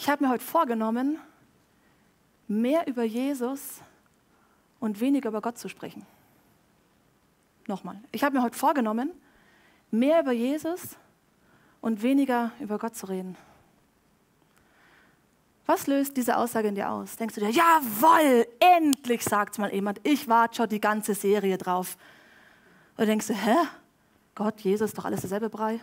Ich habe mir heute vorgenommen, mehr über Jesus und weniger über Gott zu sprechen. Nochmal. Ich habe mir heute vorgenommen, mehr über Jesus und weniger über Gott zu reden. Was löst diese Aussage in dir aus? Denkst du dir, jawohl, endlich sagt mal jemand, ich warte schon die ganze Serie drauf. Oder denkst du, hä? Gott, Jesus, doch alles derselbe Brei?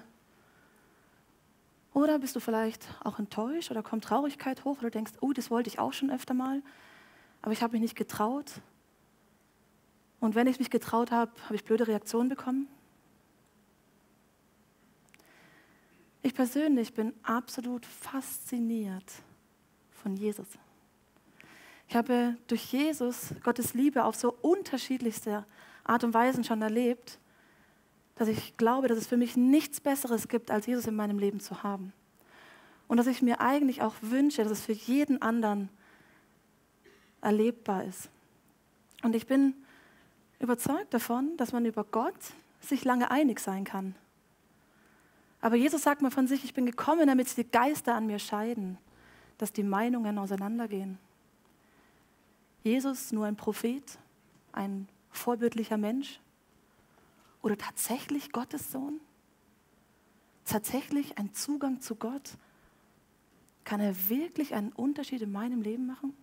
Oder bist du vielleicht auch enttäuscht oder kommt Traurigkeit hoch oder denkst, oh, das wollte ich auch schon öfter mal, aber ich habe mich nicht getraut. Und wenn ich mich getraut habe, habe ich blöde Reaktionen bekommen? Ich persönlich bin absolut fasziniert von Jesus. Ich habe durch Jesus Gottes Liebe auf so unterschiedlichste Art und Weise schon erlebt, dass ich glaube, dass es für mich nichts Besseres gibt, als Jesus in meinem Leben zu haben. Und dass ich mir eigentlich auch wünsche, dass es für jeden anderen erlebbar ist. Und ich bin überzeugt davon, dass man über Gott sich lange einig sein kann. Aber Jesus sagt mal von sich, ich bin gekommen, damit sich die Geister an mir scheiden, dass die Meinungen auseinandergehen. Jesus nur ein Prophet, ein vorbildlicher Mensch oder tatsächlich Gottes Sohn? Tatsächlich ein Zugang zu Gott? Kann er wirklich einen Unterschied in meinem Leben machen?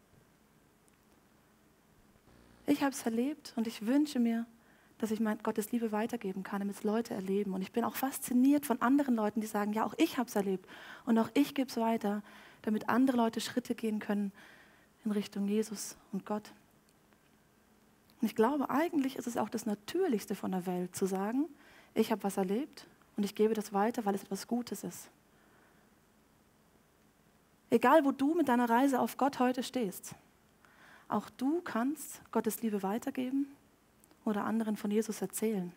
Ich habe es erlebt und ich wünsche mir, dass ich Gottes Liebe weitergeben kann, damit es Leute erleben. Und ich bin auch fasziniert von anderen Leuten, die sagen, ja, auch ich habe es erlebt und auch ich gebe es weiter, damit andere Leute Schritte gehen können in Richtung Jesus und Gott. Und ich glaube, eigentlich ist es auch das Natürlichste von der Welt, zu sagen, ich habe was erlebt und ich gebe das weiter, weil es etwas Gutes ist. Egal, wo du mit deiner Reise auf Gott heute stehst, auch du kannst Gottes Liebe weitergeben oder anderen von Jesus erzählen.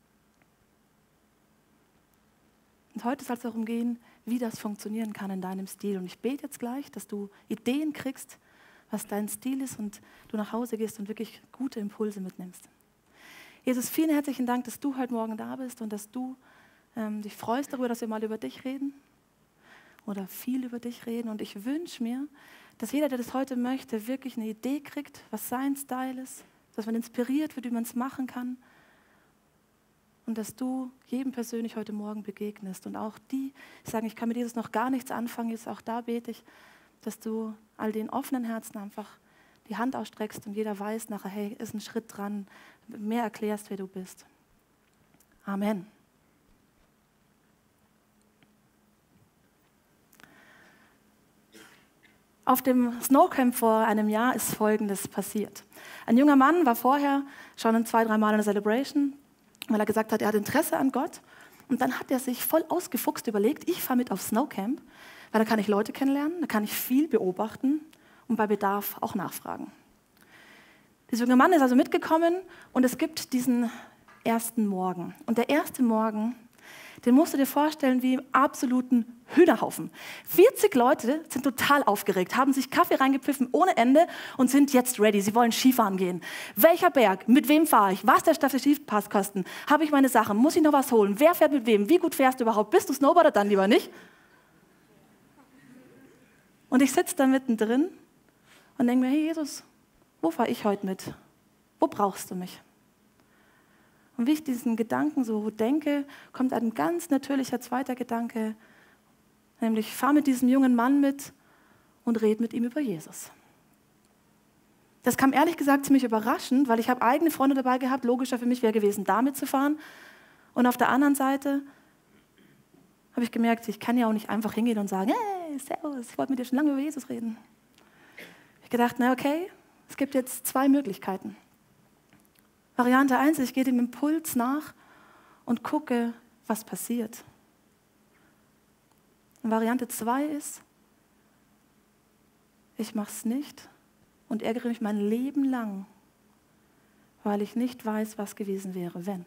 Und heute soll es darum gehen, wie das funktionieren kann in deinem Stil. Und ich bete jetzt gleich, dass du Ideen kriegst, was dein Stil ist und du nach Hause gehst und wirklich gute Impulse mitnimmst. Jesus, vielen herzlichen Dank, dass du heute Morgen da bist und dass du dich freust darüber, dass wir mal über dich reden oder viel über dich reden. Und ich wünsche mir, dass jeder, der das heute möchte, wirklich eine Idee kriegt, was sein Style ist, dass man inspiriert wird, wie man es machen kann. Und dass du jedem persönlich heute Morgen begegnest. Und auch die sagen, ich kann mit Jesus noch gar nichts anfangen, jetzt auch da bete ich, dass du all den offenen Herzen einfach die Hand ausstreckst und jeder weiß nachher, hey, ist ein Schritt dran, mehr erklärst, wer du bist. Amen. Auf dem Snowcamp vor einem Jahr ist Folgendes passiert. Ein junger Mann war vorher schon 2-3 Mal in der Celebration, weil er gesagt hat, er hat Interesse an Gott. Und dann hat er sich voll ausgefuchst überlegt, ich fahre mit auf Snowcamp, weil da kann ich Leute kennenlernen, da kann ich viel beobachten und bei Bedarf auch nachfragen. Dieser junge Mann ist also mitgekommen und es gibt diesen ersten Morgen. Und der erste Morgen, den musst du dir vorstellen wie im absoluten Hühnerhaufen. 40 Leute sind total aufgeregt, haben sich Kaffee reingepfiffen ohne Ende und sind jetzt ready. Sie wollen Skifahren gehen. Welcher Berg? Mit wem fahre ich? Was der Staffel Skipass kosten? Habe ich meine Sachen? Muss ich noch was holen? Wer fährt mit wem? Wie gut fährst du überhaupt? Bist du Snowboarder? Dann lieber nicht. Und ich sitze da mittendrin und denke mir, hey Jesus, wo fahre ich heute mit? Wo brauchst du mich? Und wie ich diesen Gedanken so denke, kommt ein ganz natürlicher zweiter Gedanke, nämlich fahr mit diesem jungen Mann mit und red mit ihm über Jesus. Das kam ehrlich gesagt ziemlich überraschend, weil ich habe eigene Freunde dabei gehabt. Logischer für mich wäre gewesen, da mitzufahren. Und auf der anderen Seite habe ich gemerkt, ich kann ja auch nicht einfach hingehen und sagen, hey, servus, ich wollte mit dir schon lange über Jesus reden. Ich habe gedacht, na okay, es gibt jetzt 2 Möglichkeiten. Variante 1, ich gehe dem Impuls nach und gucke, was passiert. Und Variante 2 ist, ich mache es nicht und ärgere mich mein Leben lang, weil ich nicht weiß, was gewesen wäre, wenn.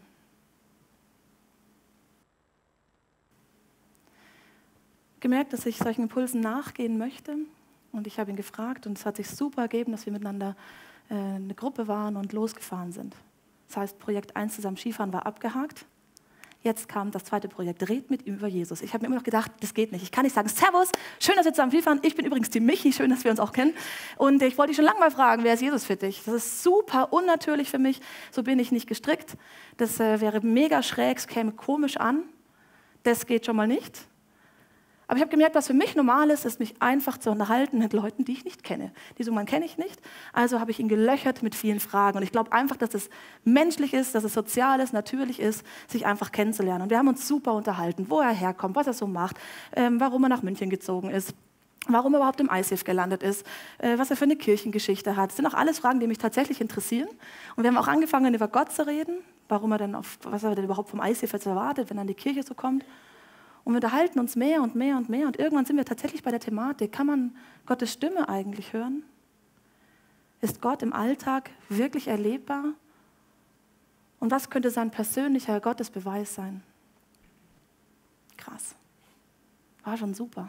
Gemerkt, dass ich solchen Impulsen nachgehen möchte und ich habe ihn gefragt und es hat sich super ergeben, dass wir miteinander eine Gruppe waren und losgefahren sind. Das heißt, Projekt 1 zusammen Skifahren war abgehakt. jetzt kam das zweite Projekt, red mit ihm über Jesus. Ich habe mir immer noch gedacht, das geht nicht. Ich kann nicht sagen, Servus, schön, dass wir zusammen Skifahren. Ich bin übrigens die Michi, schön, dass wir uns auch kennen. Und ich wollte dich schon lange mal fragen, wer ist Jesus für dich? Das ist super unnatürlich für mich, so bin ich nicht gestrickt. Das wäre mega schräg, es käme komisch an. Das geht schon mal nicht. Aber ich habe gemerkt, was für mich normal ist, ist mich einfach zu unterhalten mit Leuten, die ich nicht kenne. Diesen Mann kenne ich nicht, also habe ich ihn gelöchert mit vielen Fragen. Und ich glaube einfach, dass es menschlich ist, dass es sozial ist, natürlich ist, sich einfach kennenzulernen. Und wir haben uns super unterhalten, wo er herkommt, was er so macht, warum er nach München gezogen ist, warum er überhaupt im ICF gelandet ist, was er für eine Kirchengeschichte hat. Das sind auch alles Fragen, die mich tatsächlich interessieren. Und wir haben auch angefangen, über Gott zu reden, was er denn überhaupt vom ICF jetzt erwartet, wenn er in die Kirche so kommt. Und wir unterhalten uns mehr und mehr und mehr. Und irgendwann sind wir tatsächlich bei der Thematik, kann man Gottes Stimme eigentlich hören? Ist Gott im Alltag wirklich erlebbar? Und was könnte sein persönlicher Gottesbeweis sein? Krass. War schon super.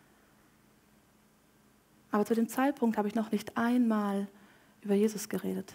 Aber zu dem Zeitpunkt habe ich noch nicht einmal über Jesus geredet.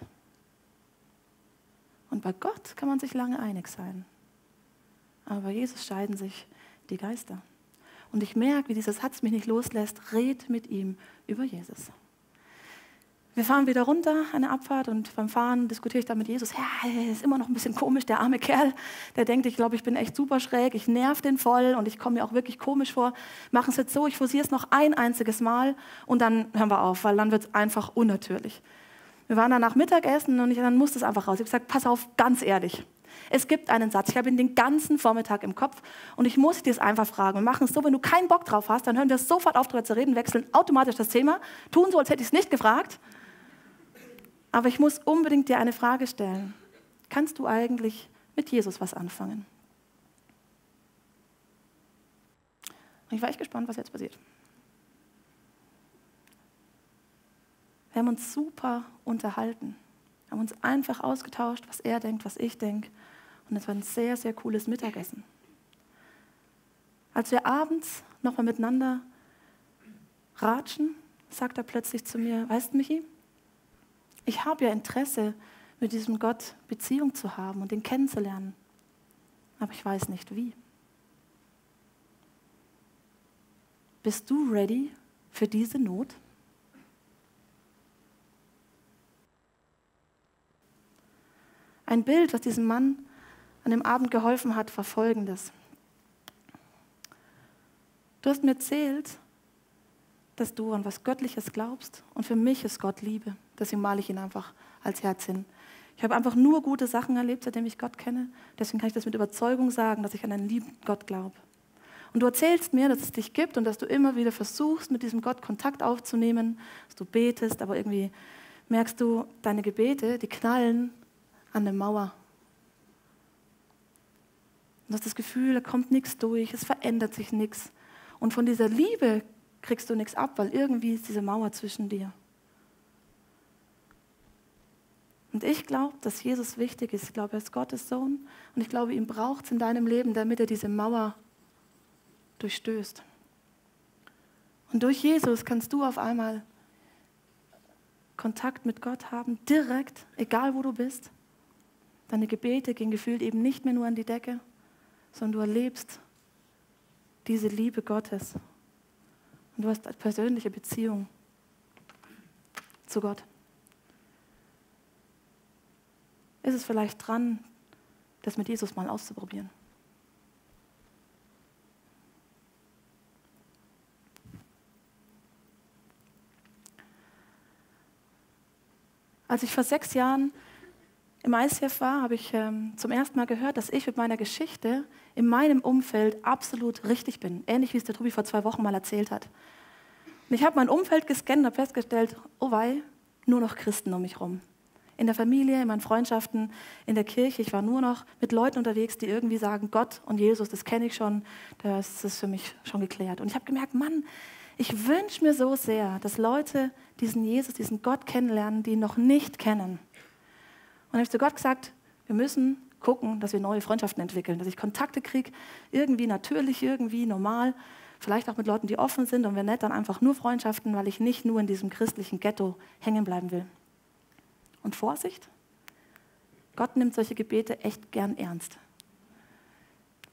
Und bei Gott kann man sich lange einig sein. Aber bei Jesus scheiden sich die Geister. Und ich merke, wie dieser Satz mich nicht loslässt, red mit ihm über Jesus. Wir fahren wieder runter, eine Abfahrt, und beim Fahren diskutiere ich dann mit Jesus. Ja, ist immer noch ein bisschen komisch, der arme Kerl, der denkt, ich glaube, ich bin echt super schräg, ich nerv den voll und ich komme mir auch wirklich komisch vor. Machen es jetzt so, ich forciere es noch ein einziges Mal und dann hören wir auf, weil dann wird es einfach unnatürlich. Wir waren danach Mittagessen und dann musste es einfach raus. Ich habe gesagt, pass auf, ganz ehrlich. Es gibt einen Satz, ich habe ihn den ganzen Vormittag im Kopf und ich muss dir es einfach fragen. Wir machen es so, wenn du keinen Bock drauf hast, dann hören wir sofort auf, darüber zu reden, wechseln automatisch das Thema, tun so, als hätte ich es nicht gefragt. Aber ich muss unbedingt dir eine Frage stellen. Kannst du eigentlich mit Jesus was anfangen? Und ich war echt gespannt, was jetzt passiert. Wir haben uns super unterhalten. Wir haben uns einfach ausgetauscht, was er denkt, was ich denke. Und es war ein sehr, sehr cooles Mittagessen. Als wir abends nochmal miteinander ratschen, sagt er plötzlich zu mir, weißt du, Michi, ich habe ja Interesse, mit diesem Gott Beziehung zu haben und ihn kennenzulernen. Aber ich weiß nicht wie. Bist du ready für diese Not? Ein Bild, was diesem Mann an dem Abend geholfen hat, war folgendes. Du hast mir erzählt, dass du an was Göttliches glaubst und für mich ist Gott Liebe. Deswegen male ich ihn einfach als Herz hin. Ich habe einfach nur gute Sachen erlebt, seitdem ich Gott kenne. Deswegen kann ich das mit Überzeugung sagen, dass ich an einen lieben Gott glaube. Und du erzählst mir, dass es dich gibt und dass du immer wieder versuchst, mit diesem Gott Kontakt aufzunehmen, dass du betest, aber irgendwie merkst du, deine Gebete, die knallen an eine Mauer. Du hast das Gefühl, da kommt nichts durch, es verändert sich nichts. Und von dieser Liebe kriegst du nichts ab, weil irgendwie ist diese Mauer zwischen dir. Und ich glaube, dass Jesus wichtig ist. Ich glaube, er ist Gottes Sohn und ich glaube, ihn braucht es in deinem Leben, damit er diese Mauer durchstößt. Und durch Jesus kannst du auf einmal Kontakt mit Gott haben, direkt, egal wo du bist. Deine Gebete gehen gefühlt eben nicht mehr nur an die Decke, sondern du erlebst diese Liebe Gottes. Und du hast eine persönliche Beziehung zu Gott. Ist es vielleicht dran, das mit Jesus mal auszuprobieren? Als ich vor 6 Jahren im ICF war, habe ich zum ersten Mal gehört, dass ich mit meiner Geschichte in meinem Umfeld absolut richtig bin. Ähnlich wie es der Tobi vor 2 Wochen mal erzählt hat. Und ich habe mein Umfeld gescannt und habe festgestellt, oh wei, nur noch Christen um mich rum. In der Familie, in meinen Freundschaften, in der Kirche. Ich war nur noch mit Leuten unterwegs, die irgendwie sagen, Gott und Jesus, das kenne ich schon, das ist für mich schon geklärt. Und ich habe gemerkt, Mann, ich wünsche mir so sehr, dass Leute diesen Jesus, diesen Gott kennenlernen, die ihn noch nicht kennen. Und dann habe ich zu Gott gesagt, wir müssen gucken, dass wir neue Freundschaften entwickeln, dass ich Kontakte kriege, irgendwie natürlich, irgendwie normal, vielleicht auch mit Leuten, die offen sind und wenn nicht, dann einfach nur Freundschaften, weil ich nicht nur in diesem christlichen Ghetto hängen bleiben will. Und Vorsicht, Gott nimmt solche Gebete echt gern ernst.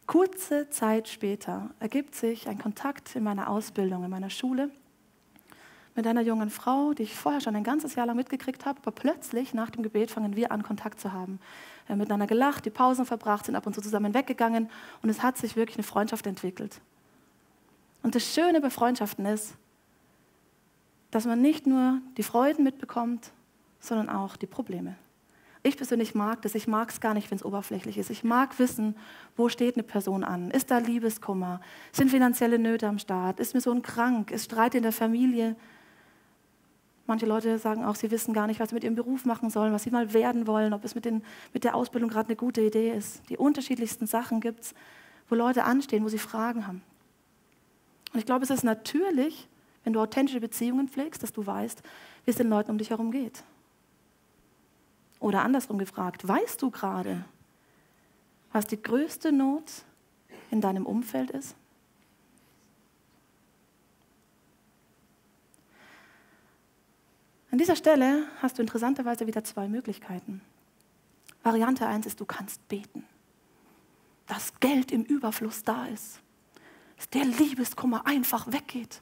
Kurze Zeit später ergibt sich ein Kontakt in meiner Ausbildung, in meiner Schule mit einer jungen Frau, die ich vorher schon ein ganzes Jahr lang mitgekriegt habe, aber plötzlich nach dem Gebet fangen wir an, Kontakt zu haben. Wir haben miteinander gelacht, die Pausen verbracht, sind ab und zu zusammen weggegangen und es hat sich wirklich eine Freundschaft entwickelt. Und das Schöne bei Freundschaften ist, dass man nicht nur die Freuden mitbekommt, sondern auch die Probleme. Ich persönlich mag das. Ich mag es gar nicht, wenn es oberflächlich ist. Ich mag wissen, wo steht eine Person an? Ist da Liebeskummer? Sind finanzielle Nöte am Start? Ist mir so ein krank? Ist Streit in der Familie? Manche Leute sagen auch, sie wissen gar nicht, was sie mit ihrem Beruf machen sollen, was sie mal werden wollen, ob es mit der Ausbildung gerade eine gute Idee ist. Die unterschiedlichsten Sachen gibt es, wo Leute anstehen, wo sie Fragen haben. Und ich glaube, es ist natürlich, wenn du authentische Beziehungen pflegst, dass du weißt, wie es den Leuten um dich herum geht. Oder andersrum gefragt, weißt du gerade, was die größte Not in deinem Umfeld ist? An dieser Stelle hast du interessanterweise wieder 2 Möglichkeiten. Variante 1 ist, du kannst beten, dass Geld im Überfluss da ist, dass der Liebeskummer einfach weggeht.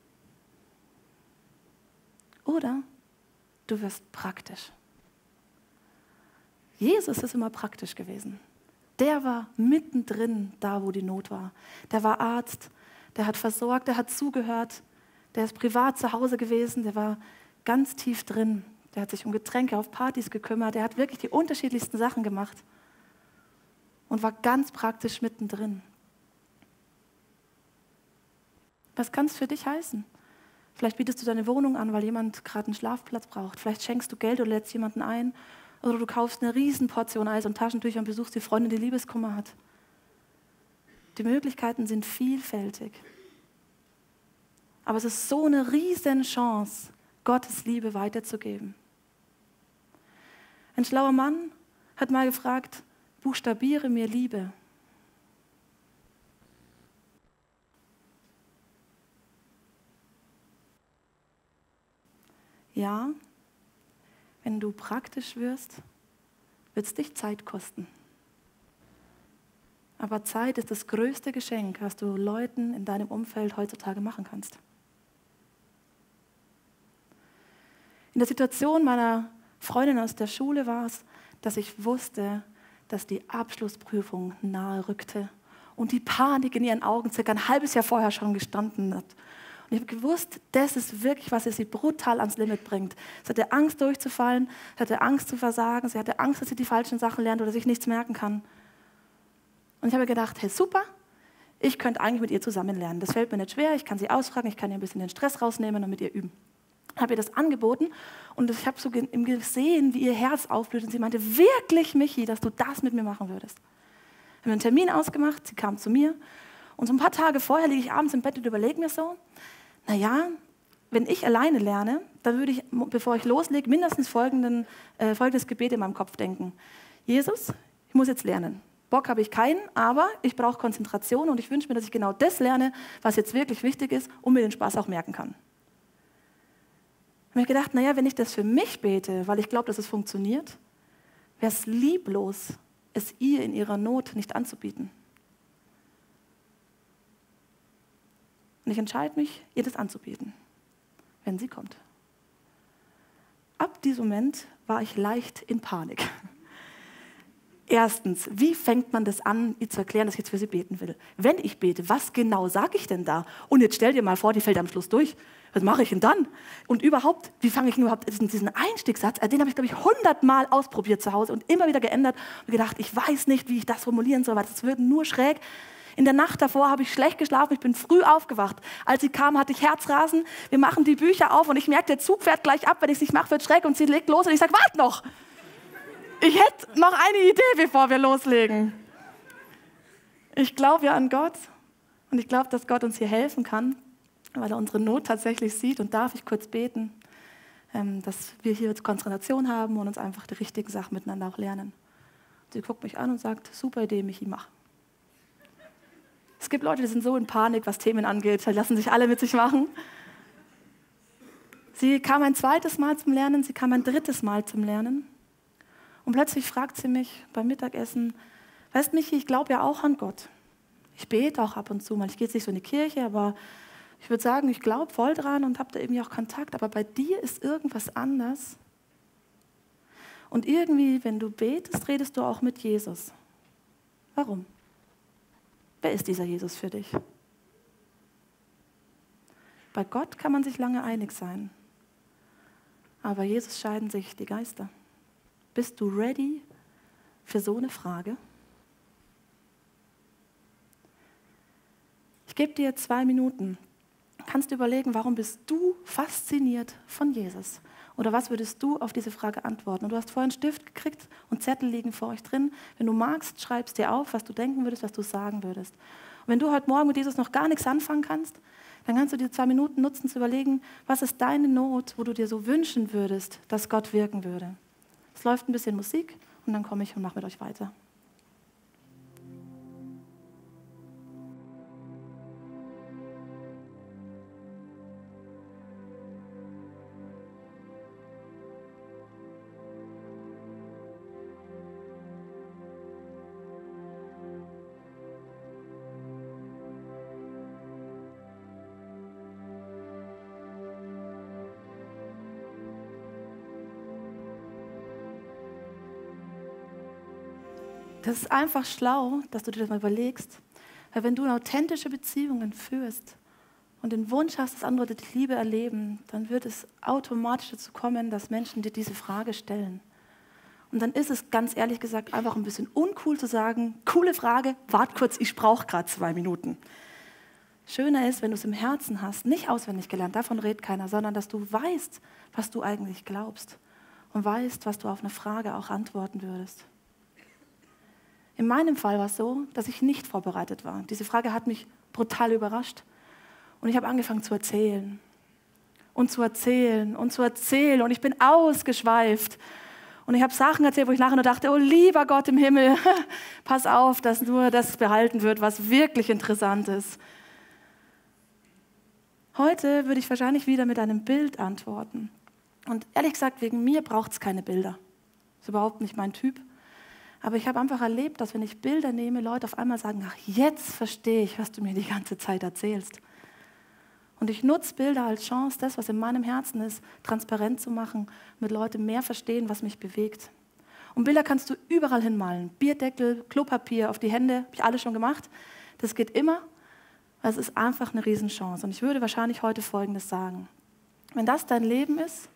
Oder du wirst praktisch. Jesus ist immer praktisch gewesen. Der war mittendrin, da wo die Not war. Der war Arzt, der hat versorgt, der hat zugehört, der ist privat zu Hause gewesen, der war ganz tief drin. Der hat sich um Getränke auf Partys gekümmert, der hat wirklich die unterschiedlichsten Sachen gemacht und war ganz praktisch mittendrin. Was kann es für dich heißen? Vielleicht bietest du deine Wohnung an, weil jemand gerade einen Schlafplatz braucht. Vielleicht schenkst du Geld oder lädst jemanden ein. Oder du kaufst eine Riesenportion Eis und Taschentücher und besuchst die Freundin, die Liebeskummer hat. Die Möglichkeiten sind vielfältig. Aber es ist so eine riesen Chance, Gottes Liebe weiterzugeben. Ein schlauer Mann hat mal gefragt, buchstabiere mir Liebe. Ja, wenn du praktisch wirst, wird es dich Zeit kosten. Aber Zeit ist das größte Geschenk, was du Leuten in deinem Umfeld heutzutage machen kannst. In der Situation meiner Freundin aus der Schule war es, dass ich wusste, dass die Abschlussprüfung nahe rückte und die Panik in ihren Augen circa ein halbes Jahr vorher schon gestanden hat. Und ich habe gewusst, das ist wirklich, was sie brutal ans Limit bringt. Sie hatte Angst durchzufallen, sie hatte Angst zu versagen, sie hatte Angst, dass sie die falschen Sachen lernt oder sich nichts merken kann. Und ich habe gedacht, hey super, ich könnte eigentlich mit ihr zusammen lernen. Das fällt mir nicht schwer, ich kann sie ausfragen, ich kann ihr ein bisschen den Stress rausnehmen und mit ihr üben. Ich habe ihr das angeboten und ich habe so gesehen, wie ihr Herz aufblüht und sie meinte, wirklich Michi, dass du das mit mir machen würdest. Wir haben einen Termin ausgemacht, sie kam zu mir und so ein paar Tage vorher liege ich abends im Bett und überlege mir so, naja, wenn ich alleine lerne, dann würde ich, bevor ich loslege, mindestens folgendes Gebet in meinem Kopf denken. Jesus, ich muss jetzt lernen. Bock habe ich keinen, aber ich brauche Konzentration und ich wünsche mir, dass ich genau das lerne, was jetzt wirklich wichtig ist und mir den Spaß auch merken kann. Ich habe mir gedacht, naja, wenn ich das für mich bete, weil ich glaube, dass es funktioniert, wäre es lieblos, es ihr in ihrer Not nicht anzubieten. Und ich entscheide mich, ihr das anzubieten, wenn sie kommt. Ab diesem Moment war ich leicht in Panik. Erstens, wie fängt man das an, ihr zu erklären, dass ich jetzt für sie beten will? Wenn ich bete, was genau sage ich denn da? Und jetzt stell dir mal vor, die fällt am Schluss durch. Was mache ich denn dann? Und überhaupt, wie fange ich denn überhaupt diesen Einstiegssatz? Den habe ich, glaube ich, 100-mal ausprobiert zu Hause und immer wieder geändert und gedacht, ich weiß nicht, wie ich das formulieren soll, weil das wird nur schräg. In der Nacht davor habe ich schlecht geschlafen, ich bin früh aufgewacht. Als sie kam, hatte ich Herzrasen. Wir machen die Bücher auf und ich merke, der Zug fährt gleich ab. Wenn ich es nicht mache, wird schräg und sie legt los und ich sage, warte noch. Ich hätte noch eine Idee, bevor wir loslegen. Ich glaube ja an Gott und ich glaube, dass Gott uns hier helfen kann, weil er unsere Not tatsächlich sieht. Und darf ich kurz beten, dass wir hier Konzentration haben und uns einfach die richtigen Sachen miteinander auch lernen. Sie guckt mich an und sagt, super Idee, Michi, mach. Es gibt Leute, die sind so in Panik, was Themen angeht, da lassen sich alle mit sich machen. Sie kam ein zweites Mal zum Lernen, sie kam ein drittes Mal zum Lernen. Und plötzlich fragt sie mich beim Mittagessen, weißt Michi, ich glaube ja auch an Gott. Ich bete auch ab und zu mal. Ich gehe jetzt nicht so in die Kirche, aber ich würde sagen, ich glaube voll dran und habe da irgendwie auch Kontakt. Aber bei dir ist irgendwas anders. Und irgendwie, wenn du betest, redest du auch mit Jesus. Warum? Wer ist dieser Jesus für dich? Bei Gott kann man sich lange einig sein. Aber bei Jesus scheiden sich die Geister. Bist du ready für so eine Frage? Ich gebe dir 2 Minuten. Kannst du überlegen, warum bist du fasziniert von Jesus? Oder was würdest du auf diese Frage antworten? Und du hast vorhin einen Stift gekriegt und Zettel liegen vor euch drin. Wenn du magst, schreibst dir auf, was du denken würdest, was du sagen würdest. Und wenn du heute Morgen mit Jesus noch gar nichts anfangen kannst, dann kannst du die 2 Minuten nutzen, zu überlegen, was ist deine Not, wo du dir so wünschen würdest, dass Gott wirken würde. Es läuft ein bisschen Musik und dann komme ich und mache mit euch weiter. Das ist einfach schlau, dass du dir das mal überlegst. Weil wenn du authentische Beziehungen führst und den Wunsch hast, dass andere die Liebe erleben, dann wird es automatisch dazu kommen, dass Menschen dir diese Frage stellen. Und dann ist es ganz ehrlich gesagt einfach ein bisschen uncool zu sagen, coole Frage, wart kurz, ich brauche gerade 2 Minuten. Schöner ist, wenn du es im Herzen hast, nicht auswendig gelernt, davon redet keiner, sondern dass du weißt, was du eigentlich glaubst und weißt, was du auf eine Frage auch antworten würdest. In meinem Fall war es so, dass ich nicht vorbereitet war. Diese Frage hat mich brutal überrascht. Und ich habe angefangen zu erzählen. Und zu erzählen und zu erzählen. Und ich bin ausgeschweift. Und ich habe Sachen erzählt, wo ich nachher nur dachte, oh lieber Gott im Himmel, pass auf, dass nur das behalten wird, was wirklich interessant ist. Heute würde ich wahrscheinlich wieder mit einem Bild antworten. Und ehrlich gesagt, wegen mir braucht es keine Bilder. Das ist überhaupt nicht mein Typ. Aber ich habe einfach erlebt, dass wenn ich Bilder nehme, Leute auf einmal sagen, ach, jetzt verstehe ich, was du mir die ganze Zeit erzählst. Und ich nutze Bilder als Chance, das, was in meinem Herzen ist, transparent zu machen, damit Leute mehr verstehen, was mich bewegt. Und Bilder kannst du überall hinmalen. Bierdeckel, Klopapier auf die Hände, habe ich alles schon gemacht. Das geht immer, weil es ist einfach eine Riesenchance. Und ich würde wahrscheinlich heute Folgendes sagen. Wenn das dein Leben ist,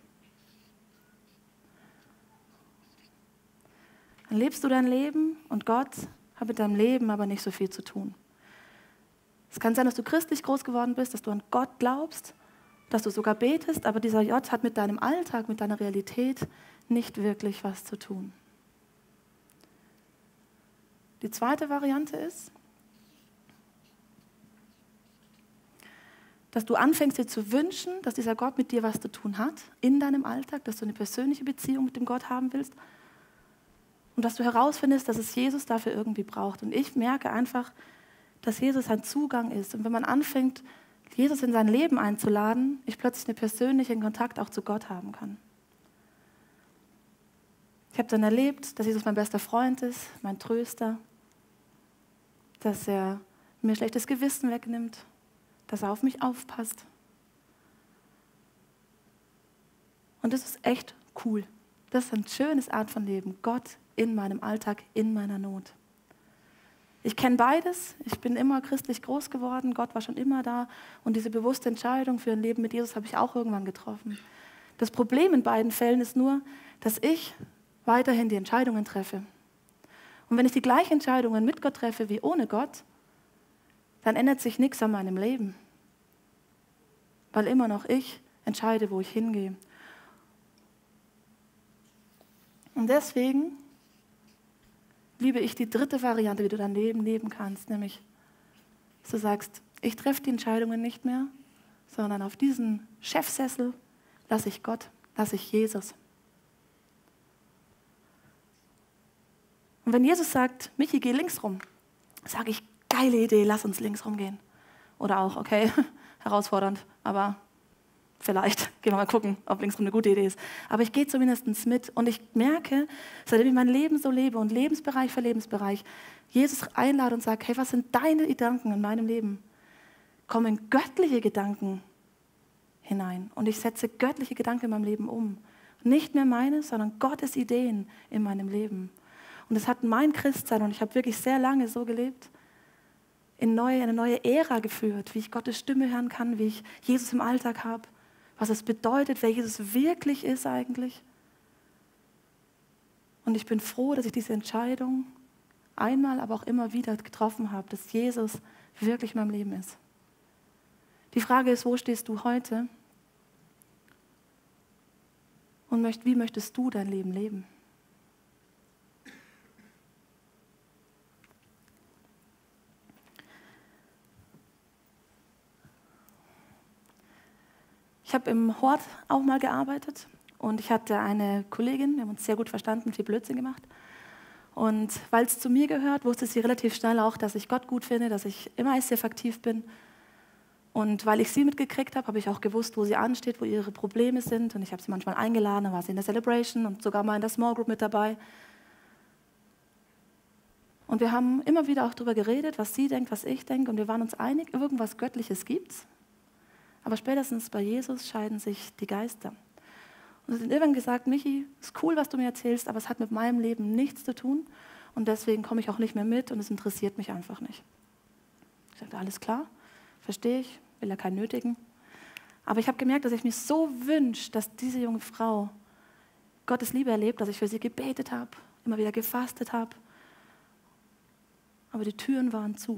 dann lebst du dein Leben und Gott hat mit deinem Leben aber nicht so viel zu tun. Es kann sein, dass du christlich groß geworden bist, dass du an Gott glaubst, dass du sogar betest, aber dieser Gott hat mit deinem Alltag, mit deiner Realität nicht wirklich was zu tun. Die zweite Variante ist, dass du anfängst dir zu wünschen, dass dieser Gott mit dir was zu tun hat in deinem Alltag, dass du eine persönliche Beziehung mit dem Gott haben willst. Und dass du herausfindest, dass es Jesus dafür irgendwie braucht. Und ich merke einfach, dass Jesus ein Zugang ist. Und wenn man anfängt, Jesus in sein Leben einzuladen, ich plötzlich einen persönlichen Kontakt auch zu Gott haben kann. Ich habe dann erlebt, dass Jesus mein bester Freund ist, mein Tröster, dass er mir schlechtes Gewissen wegnimmt, dass er auf mich aufpasst. Und das ist echt cool. Das ist ein schönes Art von Leben. Gott in meinem Alltag, in meiner Not. Ich kenne beides. Ich bin immer christlich groß geworden. Gott war schon immer da. Und diese bewusste Entscheidung für ein Leben mit Jesus habe ich auch irgendwann getroffen. Das Problem in beiden Fällen ist nur, dass ich weiterhin die Entscheidungen treffe. Und wenn ich die gleichen Entscheidungen mit Gott treffe wie ohne Gott, dann ändert sich nichts an meinem Leben. Weil immer noch ich entscheide, wo ich hingehe. Und deswegen liebe ich die dritte Variante, wie du dein Leben leben kannst, nämlich, dass du sagst, ich treffe die Entscheidungen nicht mehr, sondern auf diesen Chefsessel lasse ich Gott, lasse ich Jesus. Und wenn Jesus sagt, Michi, geh links rum, sage ich, geile Idee, lass uns links rumgehen. Oder auch, okay, herausfordernd, aber vielleicht, gehen wir mal gucken, ob links rum eine gute Idee ist. Aber ich gehe zumindest mit und ich merke, seitdem ich mein Leben so lebe und Lebensbereich für Lebensbereich, Jesus einlade und sage, hey, was sind deine Gedanken in meinem Leben? Kommen göttliche Gedanken hinein und ich setze göttliche Gedanken in meinem Leben um. Nicht mehr meine, sondern Gottes Ideen in meinem Leben. Und das hat mein Christsein, und ich habe wirklich sehr lange so gelebt, in eine neue Ära geführt, wie ich Gottes Stimme hören kann, wie ich Jesus im Alltag habe, was es bedeutet, wer Jesus wirklich ist eigentlich. Und ich bin froh, dass ich diese Entscheidung einmal, aber auch immer wieder getroffen habe, dass Jesus wirklich in meinem Leben ist. Die Frage ist, wo stehst du heute? Und wie möchtest du dein Leben leben? Ich habe im Hort auch mal gearbeitet und ich hatte eine Kollegin, wir haben uns sehr gut verstanden, viel Blödsinn gemacht. Und weil es zu mir gehört, wusste sie relativ schnell auch, dass ich Gott gut finde, dass ich immer ICF aktiv bin. Und weil ich sie mitgekriegt habe, habe ich auch gewusst, wo sie ansteht, wo ihre Probleme sind. Und ich habe sie manchmal eingeladen, dann war sie in der Celebration und sogar mal in der Small Group mit dabei. Und wir haben immer wieder auch darüber geredet, was sie denkt, was ich denke. Und wir waren uns einig, irgendwas Göttliches gibt's. Aber spätestens bei Jesus scheiden sich die Geister. Und sie hat irgendwann gesagt, Michi, ist cool, was du mir erzählst, aber es hat mit meinem Leben nichts zu tun. Und deswegen komme ich auch nicht mehr mit und es interessiert mich einfach nicht. Ich sagte, alles klar, verstehe ich, will ja keinen nötigen. Aber ich habe gemerkt, dass ich mir so wünsche, dass diese junge Frau Gottes Liebe erlebt, dass ich für sie gebetet habe, immer wieder gefastet habe. Aber die Türen waren zu.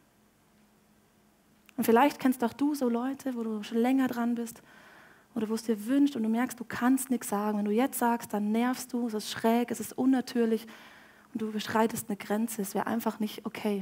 Und vielleicht kennst auch du so Leute, wo du schon länger dran bist oder wo es dir wünscht und du merkst, du kannst nichts sagen. Wenn du jetzt sagst, dann nervst du, es ist schräg, es ist unnatürlich und du überschreitest eine Grenze. Es wäre einfach nicht okay.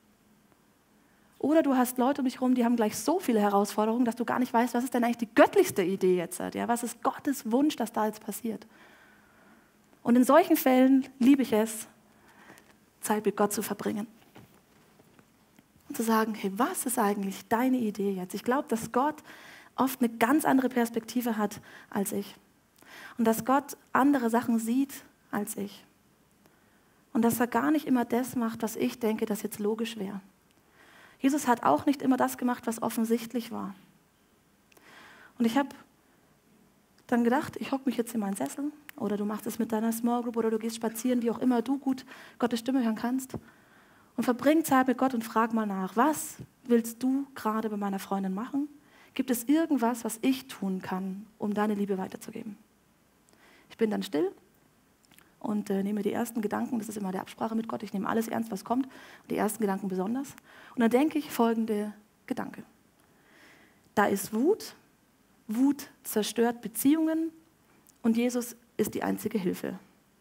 Oder du hast Leute um dich herum, die haben gleich so viele Herausforderungen, dass du gar nicht weißt, was ist denn eigentlich die göttlichste Idee jetzt? Ja, was ist Gottes Wunsch, dass da jetzt passiert? Und in solchen Fällen liebe ich es, Zeit mit Gott zu verbringen. Und zu sagen, hey, was ist eigentlich deine Idee jetzt? Ich glaube, dass Gott oft eine ganz andere Perspektive hat als ich. Und dass Gott andere Sachen sieht als ich. Und dass er gar nicht immer das macht, was ich denke, das jetzt logisch wäre. Jesus hat auch nicht immer das gemacht, was offensichtlich war. Und ich habe dann gedacht, ich hocke mich jetzt in meinen Sessel oder du machst es mit deiner Small Group oder du gehst spazieren, wie auch immer du gut Gottes Stimme hören kannst. Und verbring Zeit mit Gott und frag mal nach, was willst du gerade bei meiner Freundin machen? Gibt es irgendwas, was ich tun kann, um deine Liebe weiterzugeben? Ich bin dann still und nehme die ersten Gedanken, das ist immer die Absprache mit Gott, ich nehme alles ernst, was kommt, und die ersten Gedanken besonders. Und dann denke ich folgende Gedanke. Da ist Wut, Wut zerstört Beziehungen und Jesus ist die einzige Hilfe.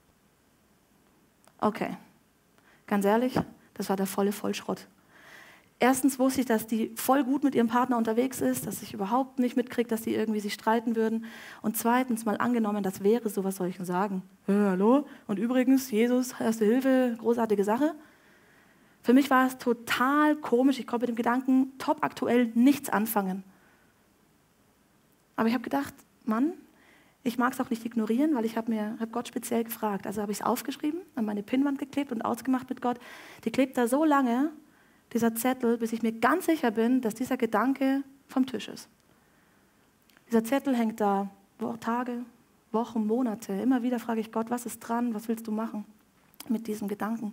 Okay, ganz ehrlich, das war der volle Vollschrott. Erstens wusste ich, dass die voll gut mit ihrem Partner unterwegs ist, dass ich überhaupt nicht mitkriege, dass die irgendwie sich streiten würden. Und zweitens mal angenommen, das wäre so, was soll ich denn sagen? Hallo? Und übrigens, Jesus, erste Hilfe, großartige Sache. Für mich war es total komisch. Ich konnte mit dem Gedanken top aktuell nichts anfangen. Aber ich habe gedacht, Mann, ich mag es auch nicht ignorieren, weil ich habe Gott speziell gefragt. Also habe ich es aufgeschrieben, an meine Pinnwand geklebt und ausgemacht mit Gott. Die klebt da so lange, dieser Zettel, bis ich mir ganz sicher bin, dass dieser Gedanke vom Tisch ist. Dieser Zettel hängt da Tage, Wochen, Monate. Immer wieder frage ich Gott, was ist dran, was willst du machen mit diesem Gedanken?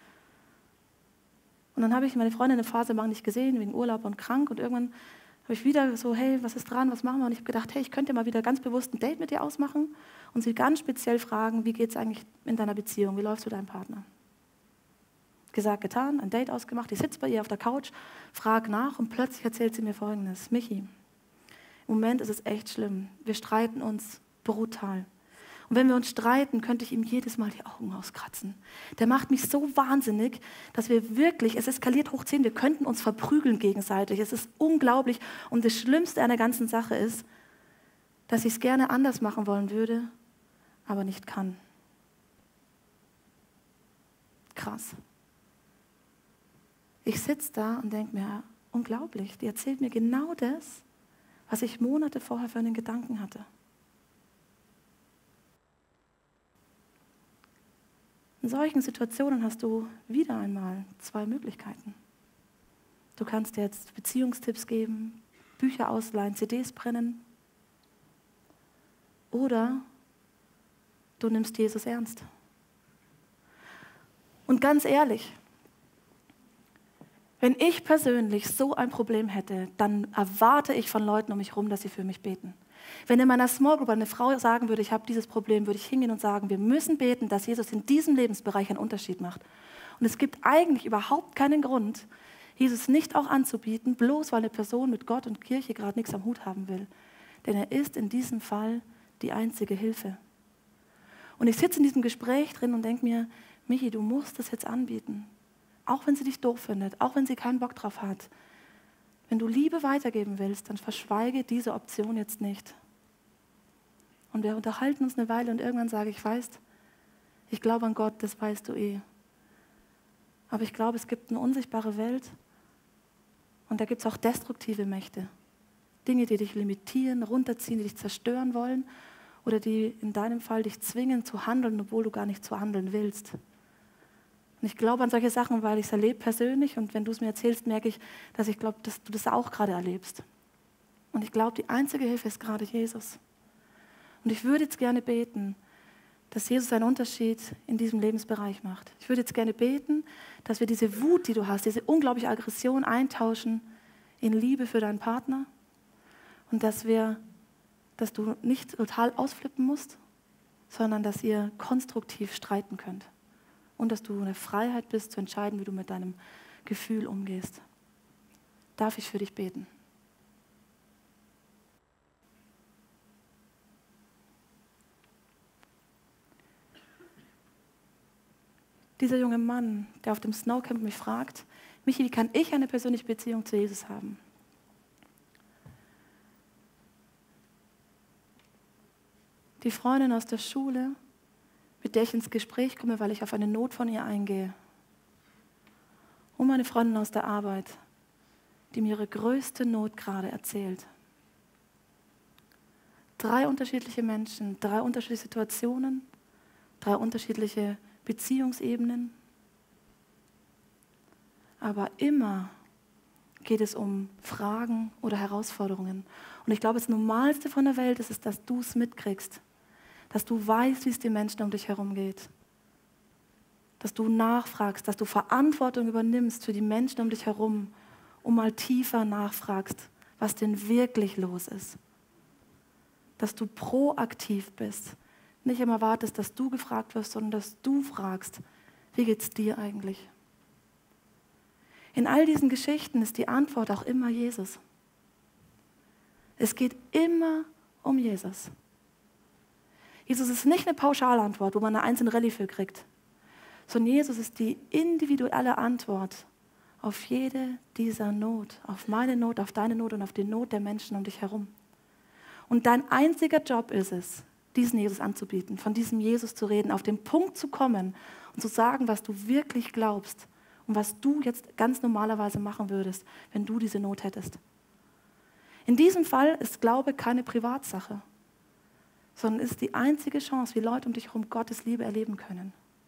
Und dann habe ich meine Freundin eine Phase lang nicht gesehen, wegen Urlaub und krank. Und irgendwann habe ich wieder so, hey, was ist dran, was machen wir? Und ich habe gedacht, hey, ich könnte mal wieder ganz bewusst ein Date mit dir ausmachen und sie ganz speziell fragen, wie geht es eigentlich in deiner Beziehung, wie läufst du mit deinem Partner? Gesagt, getan, ein Date ausgemacht, ich sitze bei ihr auf der Couch, frage nach und plötzlich erzählt sie mir Folgendes. Michi, im Moment ist es echt schlimm, wir streiten uns brutal. Und wenn wir uns streiten, könnte ich ihm jedes Mal die Augen auskratzen. Der macht mich so wahnsinnig, dass wir wirklich, es eskaliert hoch 10, wir könnten uns verprügeln gegenseitig. Es ist unglaublich. Und das Schlimmste an der ganzen Sache ist, dass ich es gerne anders machen wollen würde, aber nicht kann. Krass. Ich sitze da und denke mir, unglaublich, die erzählt mir genau das, was ich Monate vorher für einen Gedanken hatte. In solchen Situationen hast du wieder einmal zwei Möglichkeiten. Du kannst dir jetzt Beziehungstipps geben, Bücher ausleihen, CDs brennen. Oder du nimmst Jesus ernst. Und ganz ehrlich, wenn ich persönlich so ein Problem hätte, dann erwarte ich von Leuten um mich herum, dass sie für mich beten. Wenn in meiner Small Group eine Frau sagen würde, ich habe dieses Problem, würde ich hingehen und sagen, wir müssen beten, dass Jesus in diesem Lebensbereich einen Unterschied macht. Und es gibt eigentlich überhaupt keinen Grund, Jesus nicht auch anzubieten, bloß weil eine Person mit Gott und Kirche gerade nichts am Hut haben will. Denn er ist in diesem Fall die einzige Hilfe. Und ich sitze in diesem Gespräch drin und denke mir, Michi, du musst das jetzt anbieten. Auch wenn sie dich doof findet, auch wenn sie keinen Bock drauf hat. Wenn du Liebe weitergeben willst, dann verschweige diese Option jetzt nicht. Und wir unterhalten uns eine Weile und irgendwann sage ich, weißt, ich glaube an Gott, das weißt du eh. Aber ich glaube, es gibt eine unsichtbare Welt und da gibt es auch destruktive Mächte. Dinge, die dich limitieren, runterziehen, die dich zerstören wollen oder die in deinem Fall dich zwingen zu handeln, obwohl du gar nicht zu handeln willst. Und ich glaube an solche Sachen, weil ich es erlebe persönlich und wenn du es mir erzählst, merke ich, dass ich glaube, dass du das auch gerade erlebst. Und ich glaube, die einzige Hilfe ist gerade Jesus. Und ich würde jetzt gerne beten, dass Jesus einen Unterschied in diesem Lebensbereich macht. Ich würde jetzt gerne beten, dass wir diese Wut, die du hast, diese unglaubliche Aggression eintauschen in Liebe für deinen Partner und dass du nicht total ausflippen musst, sondern dass ihr konstruktiv streiten könnt und dass du in der Freiheit bist, zu entscheiden, wie du mit deinem Gefühl umgehst. Darf ich für dich beten? Dieser junge Mann, der auf dem Snowcamp mich fragt, Michi, wie kann ich eine persönliche Beziehung zu Jesus haben? Die Freundin aus der Schule, mit der ich ins Gespräch komme, weil ich auf eine Not von ihr eingehe. Und meine Freundin aus der Arbeit, die mir ihre größte Not gerade erzählt. 3 unterschiedliche Menschen, 3 unterschiedliche Situationen, 3 unterschiedliche Beziehungsebenen. Aber immer geht es um Fragen oder Herausforderungen. Und ich glaube, das Normalste von der Welt ist, dass du es mitkriegst. Dass du weißt, wie es den Menschen um dich herum geht. Dass du nachfragst, dass du Verantwortung übernimmst für die Menschen um dich herum und mal tiefer nachfragst, was denn wirklich los ist. Dass du proaktiv bist. Nicht immer wartest, dass du gefragt wirst, sondern dass du fragst, wie geht's dir eigentlich? In all diesen Geschichten ist die Antwort auch immer Jesus. Es geht immer um Jesus. Jesus ist nicht eine Pauschalantwort, wo man eine 1 in Rallye für kriegt, sondern Jesus ist die individuelle Antwort auf jede dieser Not, auf meine Not, auf deine Not und auf die Not der Menschen um dich herum. Und dein einziger Job ist es, diesen Jesus anzubieten, von diesem Jesus zu reden, auf den Punkt zu kommen und zu sagen, was du wirklich glaubst und was du jetzt ganz normalerweise machen würdest, wenn du diese Not hättest. In diesem Fall ist Glaube keine Privatsache, sondern ist die einzige Chance, wie Leute um dich herum Gottes Liebe erleben können.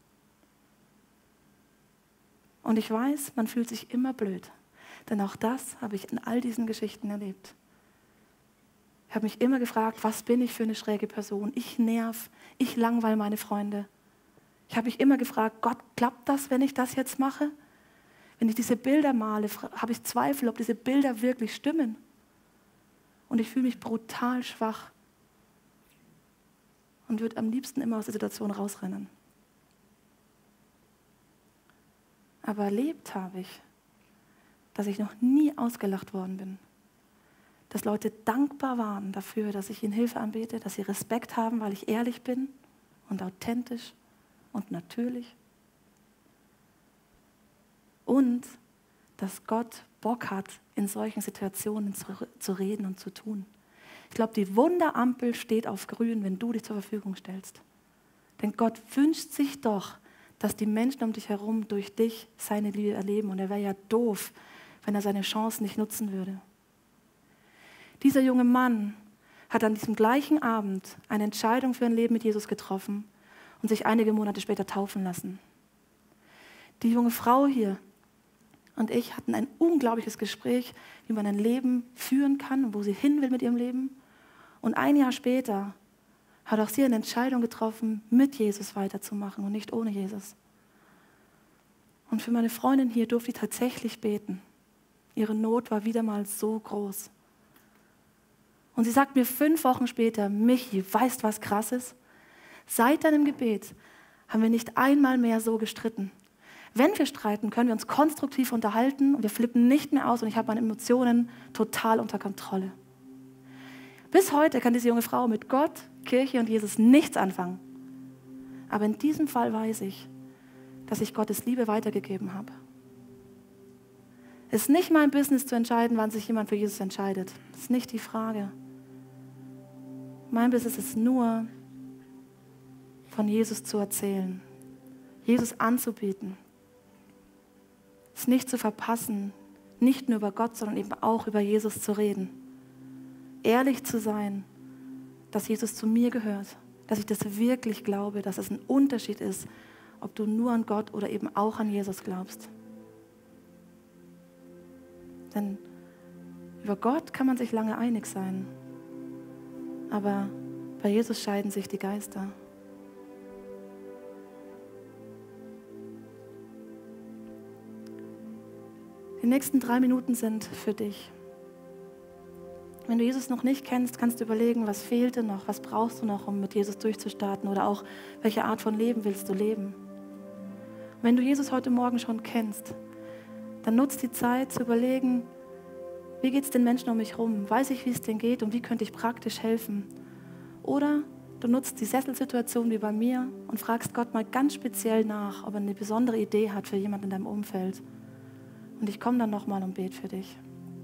Und ich weiß, man fühlt sich immer blöd, denn auch das habe ich in all diesen Geschichten erlebt. Ich habe mich immer gefragt, was bin ich für eine schräge Person? Ich nerv, ich langweile meine Freunde. Ich habe mich immer gefragt, Gott, klappt das, wenn ich das jetzt mache? Wenn ich diese Bilder male, habe ich Zweifel, ob diese Bilder wirklich stimmen. Und ich fühle mich brutal schwach und würde am liebsten immer aus der Situation rausrennen. Aber erlebt habe ich, dass ich noch nie ausgelacht worden bin. Dass Leute dankbar waren dafür, dass ich ihnen Hilfe anbiete, dass sie Respekt haben, weil ich ehrlich bin und authentisch und natürlich. Und dass Gott Bock hat, in solchen Situationen zu reden und zu tun. Ich glaube, die Wunderampel steht auf grün, wenn du dich zur Verfügung stellst. Denn Gott wünscht sich doch, dass die Menschen um dich herum durch dich seine Liebe erleben. Und er wäre ja doof, wenn er seine Chance nicht nutzen würde. Dieser junge Mann hat an diesem gleichen Abend eine Entscheidung für ein Leben mit Jesus getroffen und sich einige Monate später taufen lassen. Die junge Frau hier und ich hatten ein unglaubliches Gespräch, wie man ein Leben führen kann und wo sie hin will mit ihrem Leben. Und ein Jahr später hat auch sie eine Entscheidung getroffen, mit Jesus weiterzumachen und nicht ohne Jesus. Und für meine Freundin hier durfte ich tatsächlich beten. Ihre Not war wieder mal so groß. Und sie sagt mir 5 Wochen später, Michi, weißt du, was krass ist? Seit deinem Gebet haben wir nicht einmal mehr so gestritten. Wenn wir streiten, können wir uns konstruktiv unterhalten und wir flippen nicht mehr aus und ich habe meine Emotionen total unter Kontrolle. Bis heute kann diese junge Frau mit Gott, Kirche und Jesus nichts anfangen. Aber in diesem Fall weiß ich, dass ich Gottes Liebe weitergegeben habe. Es ist nicht mein Business zu entscheiden, wann sich jemand für Jesus entscheidet. Das ist nicht die Frage. Mein Business ist nur, von Jesus zu erzählen, Jesus anzubieten, es nicht zu verpassen, nicht nur über Gott, sondern eben auch über Jesus zu reden. Ehrlich zu sein, dass Jesus zu mir gehört, dass ich das wirklich glaube, dass es ein Unterschied ist, ob du nur an Gott oder eben auch an Jesus glaubst. Denn über Gott kann man sich lange einig sein, aber bei Jesus scheiden sich die Geister. Die nächsten 3 Minuten sind für dich. Wenn du Jesus noch nicht kennst, kannst du überlegen, was fehlt dir noch, was brauchst du noch, um mit Jesus durchzustarten oder auch, welche Art von Leben willst du leben. Und wenn du Jesus heute Morgen schon kennst, dann nutzt die Zeit zu überlegen, wie geht es den Menschen um mich herum? Weiß ich, wie es denen geht und wie könnte ich praktisch helfen? Oder du nutzt die Sesselsituation wie bei mir und fragst Gott mal ganz speziell nach, ob er eine besondere Idee hat für jemanden in deinem Umfeld. Und ich komme dann nochmal und bete für dich.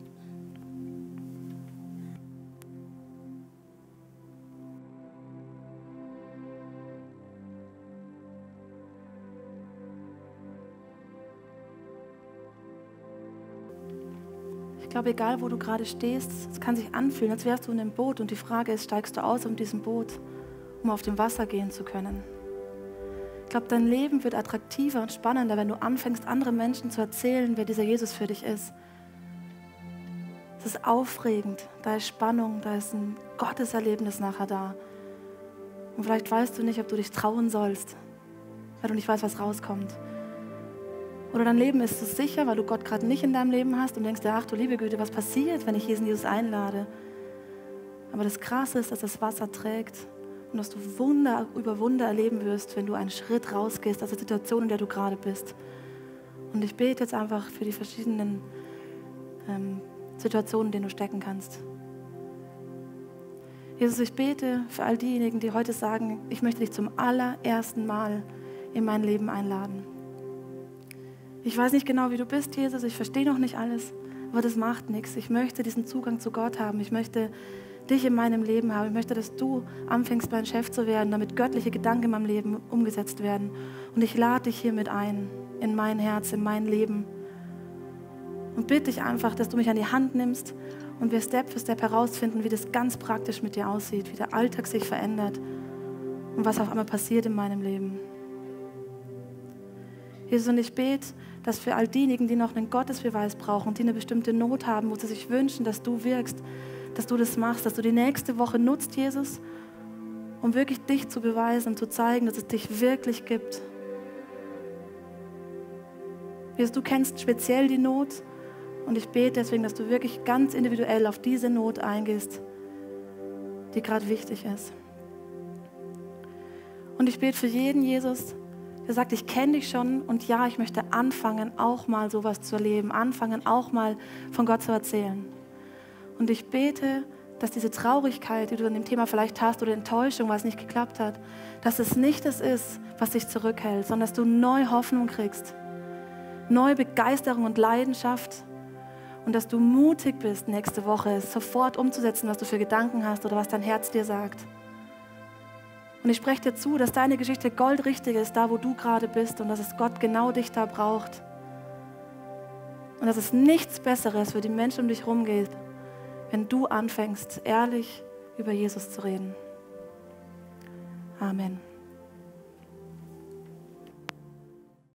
Ich glaube, egal wo du gerade stehst, es kann sich anfühlen, als wärst du in einem Boot und die Frage ist, steigst du aus um diesem Boot, um auf dem Wasser gehen zu können? Ich glaube, dein Leben wird attraktiver und spannender, wenn du anfängst, anderen Menschen zu erzählen, wer dieser Jesus für dich ist. Es ist aufregend, da ist Spannung, da ist ein Gotteserlebnis nachher da. Und vielleicht weißt du nicht, ob du dich trauen sollst, weil du nicht weißt, was rauskommt. Oder dein Leben ist so sicher, weil du Gott gerade nicht in deinem Leben hast und denkst dir, ach du liebe Güte, was passiert, wenn ich Jesus einlade? Aber das Krasse ist, dass das Wasser trägt und dass du Wunder über Wunder erleben wirst, wenn du einen Schritt rausgehst aus der Situation, in der du gerade bist. Und ich bete jetzt einfach für die verschiedenen Situationen, in denen du stecken kannst. Jesus, ich bete für all diejenigen, die heute sagen, ich möchte dich zum allerersten Mal in mein Leben einladen. Ich weiß nicht genau, wie du bist, Jesus, ich verstehe noch nicht alles, aber das macht nichts. Ich möchte diesen Zugang zu Gott haben. Ich möchte dich in meinem Leben haben. Ich möchte, dass du anfängst, mein Chef zu werden, damit göttliche Gedanken in meinem Leben umgesetzt werden. Und ich lade dich hiermit ein, in mein Herz, in mein Leben. Und bitte dich einfach, dass du mich an die Hand nimmst und wir Step für Step herausfinden, wie das ganz praktisch mit dir aussieht, wie der Alltag sich verändert und was auf einmal passiert in meinem Leben. Jesus, und ich bete, dass für all diejenigen, die noch einen Gottesbeweis brauchen, die eine bestimmte Not haben, wo sie sich wünschen, dass du wirkst, dass du das machst, dass du die nächste Woche nutzt, Jesus, um wirklich dich zu beweisen und zu zeigen, dass es dich wirklich gibt. Jesus, du kennst speziell die Not und ich bete deswegen, dass du wirklich ganz individuell auf diese Not eingehst, die gerade wichtig ist. Und ich bete für jeden, Jesus, der sagt, ich kenne dich schon und ja, ich möchte anfangen, auch mal sowas zu erleben, anfangen, auch mal von Gott zu erzählen. Und ich bete, dass diese Traurigkeit, die du an dem Thema vielleicht hast, oder Enttäuschung, weil es nicht geklappt hat, dass es nicht das ist, was dich zurückhält, sondern dass du neue Hoffnung kriegst, neue Begeisterung und Leidenschaft und dass du mutig bist, nächste Woche sofort umzusetzen, was du für Gedanken hast oder was dein Herz dir sagt. Und ich spreche dir zu, dass deine Geschichte goldrichtig ist, da wo du gerade bist und dass es Gott genau dich da braucht. Und dass es nichts Besseres für die Menschen um dich herum geht, wenn du anfängst, ehrlich über Jesus zu reden. Amen.